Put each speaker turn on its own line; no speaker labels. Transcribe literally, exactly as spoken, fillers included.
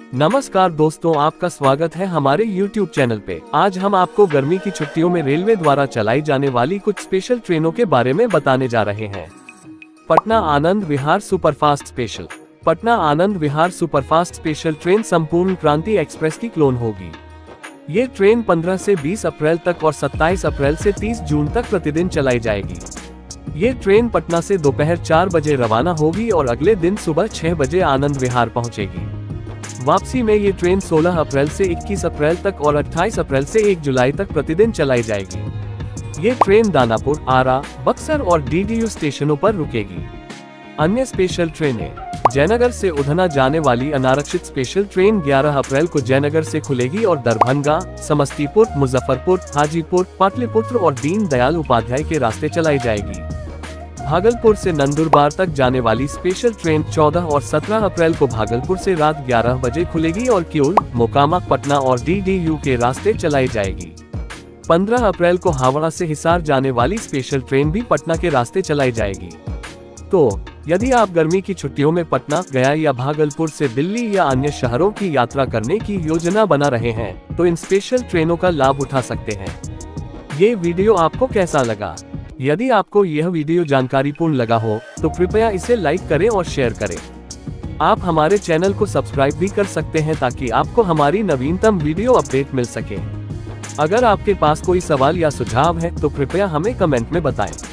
नमस्कार दोस्तों, आपका स्वागत है हमारे यूट्यूब चैनल पे। आज हम आपको गर्मी की छुट्टियों में रेलवे द्वारा चलाई जाने वाली कुछ स्पेशल ट्रेनों के बारे में बताने जा रहे हैं। Patna Anand Vihar superfast special. Patna Anand Vihar superfast special train Sampoorna Kranti express की क्लोन होगी। ये ट्रेन पंद्रह से बीस अप्रैल तक और सत्ताईस अप्रैल से तीस जून तक प्रतिदिन चलाई जाएगी। ये ट्रेन पटना से दोपहर चार बजे रवाना होगी और अगले दिन सुबह छह बजे आनंद विहार पहुंचेगी। वापसी में ये ट्रेन सोलह अप्रैल से इक्कीस अप्रैल तक और अट्ठाईस अप्रैल से एक जुलाई तक प्रतिदिन चलाई जाएगी। ये ट्रेन दानापुर, आरा, बक्सर और डीडीयू स्टेशनों पर रुकेगी। अन्य स्पेशल ट्रेनें: जयनगर से उधना जाने वाली अनारक्षित स्पेशल ट्रेन ग्यारह अप्रैल को जयनगर से खुलेगी और दरभंगा, समस्तीपुर, मुजफ्फरपुर, हाजीपुर, पाटलिपुत्र और दीन दयाल उपाध्याय के रास्ते चलाई जाएगी। भागलपुर से नंदुरबार तक जाने वाली स्पेशल ट्रेन चौदह और सत्रह अप्रैल को भागलपुर से रात ग्यारह बजे खुलेगी और किऊल, मोकामा, पटना और डीडीयू के रास्ते चलाई जाएगी। पंद्रह अप्रैल को हावड़ा से हिसार जाने वाली स्पेशल ट्रेन भी पटना के रास्ते चलाई जाएगी। तो यदि आप गर्मी की छुट्टियों में पटना, गया या भागलपुर से दिल्ली या अन्य शहरों की यात्रा करने की योजना बना रहे हैं तो इन स्पेशल ट्रेनों का लाभ उठा सकते हैं। ये वीडियो आपको कैसा लगा? यदि आपको यह वीडियो जानकारीपूर्ण लगा हो तो कृपया इसे लाइक करें और शेयर करें। आप हमारे चैनल को सब्सक्राइब भी कर सकते हैं ताकि आपको हमारी नवीनतम वीडियो अपडेट मिल सके। अगर आपके पास कोई सवाल या सुझाव है तो कृपया हमें कमेंट में बताएं।